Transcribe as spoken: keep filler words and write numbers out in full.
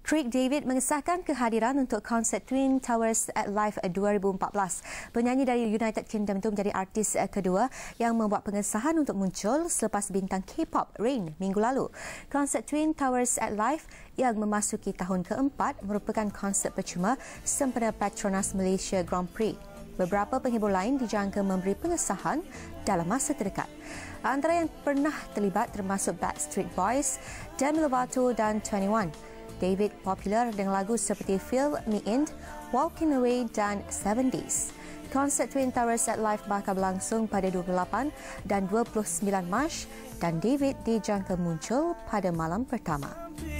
Craig David mengesahkan kehadiran untuk konsert Twin Towers at Live dua ribu empat belas. Penyanyi dari United Kingdom itu menjadi artis kedua yang membuat pengesahan untuk muncul selepas bintang K-pop Rain minggu lalu. Konsert Twin Towers at Live yang memasuki tahun keempat merupakan konsert percuma sempena Petronas Malaysia Grand Prix. Beberapa penghibur lain dijangka memberi pengesahan dalam masa terdekat. Antara yang pernah terlibat termasuk Backstreet Boys, Demi Lovato dan Twenty One. David popular dengan lagu seperti Fill Me In, Walking Away dan Seven Days. Konsert Twin Towers at Live bakal berlangsung pada dua puluh lapan dan dua puluh sembilan Mac dan David dijangka muncul pada malam pertama.